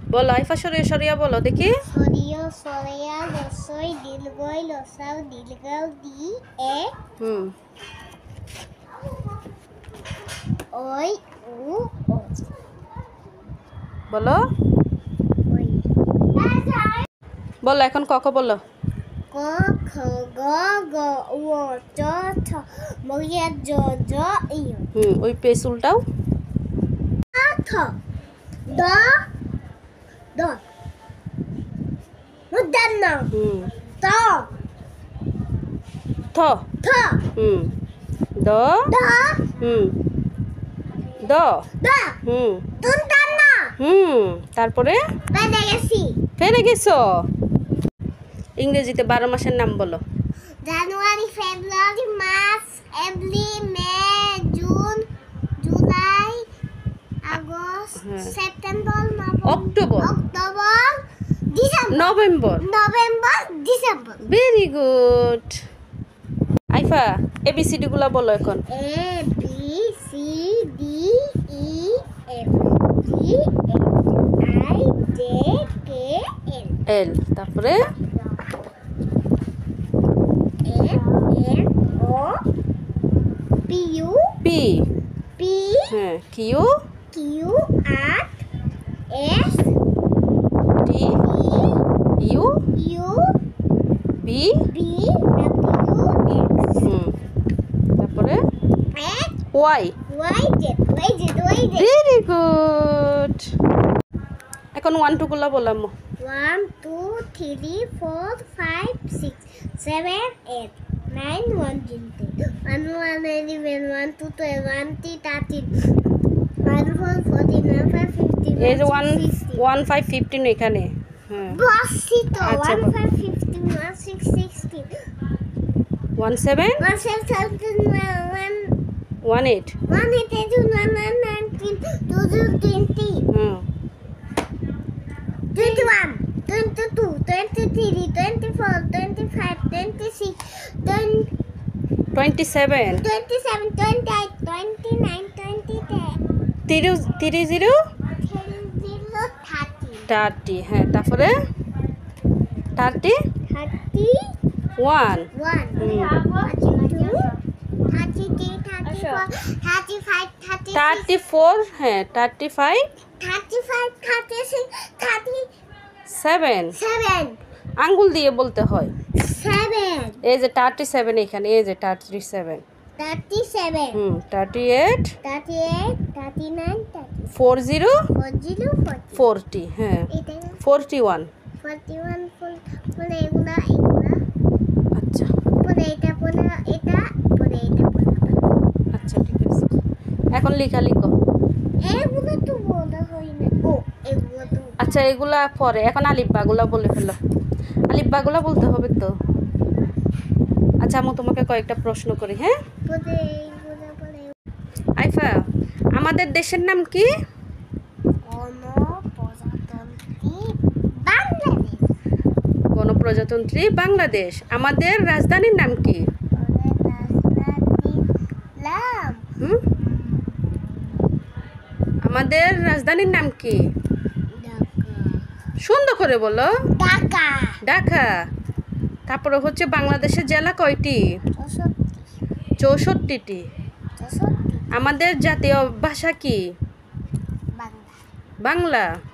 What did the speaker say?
বলো আইফা সরিয়া সরিয়া বলো দেখি। সরিয়া সরিয়া লসই দিলগই লসাও দিলগাও দি এ ওই উ ও বলো ওই বলো এখন ক খ বলো। ক খ গ গ উ চ ছ মরিয়া জ জ ই ওই পেজ উল্টাও। ঠ দ দ মুদান্ন ত থ থ দ দ দ দ তুন্তান্ন তারপরে বেদে গেছি ফেরে গেছো। ইংরেজিতে 12 মাসের নাম বলো। January February March April May June July August September October October December November November December very good. আইফা এবিসিডি গুলা বলো এখন। A B C D E F G H I J K L L তারপরে M N O P U P P হ্যাঁ Q Q R S T U U B B W X তারপরে X Y Y Z very good. এখন 1 2 গুলা বললাম। 1 2 3 4 5 6 7 8 9 1 1 1 11 1 2 1 3 13 1 4 14 1 5 15 এই যে 1 5 15 এখানে হ্যাঁ বসি তো আচ্ছা, 1 5 15 1 6 16 1 7 1 7 17 1 1 8 1 8 1 19 20 21 22 23 24 25 26 27 27 28 29 20 30 30 হ্যাঁ তারপরে 30 1 34 হ্যাঁ 35 7 আঙ্গুল দিয়ে বলতে হয়। এই যে 37 এখানে এই যে 37 38 40 40 হ্যাঁ 41 আচ্ছা আচ্ছা ঠিক আছে এখন লেখা লিখো। আচ্ছা এগুলা পরে এখন আলিফবা গুলা বলে ফেলো। আলিফবা গুলা বলতে হবে তো। আচ্ছা আমি তোমাকে কয়েকটা প্রশ্ন করি হ্যাঁ। আইফা আমাদের দেশের নাম কি? গণপ্রজাতন্ত্রী বাংলাদেশ। আমাদের রাজধানীর নাম কি? আমাদের রাজধানীর নাম কি? সুন্দর করে বলো। ঢাকা। তারপরে হচ্ছে বাংলাদেশের জেলা কয়টি? 64টি। আমাদের জাতীয় ভাষা কি? বাংলা।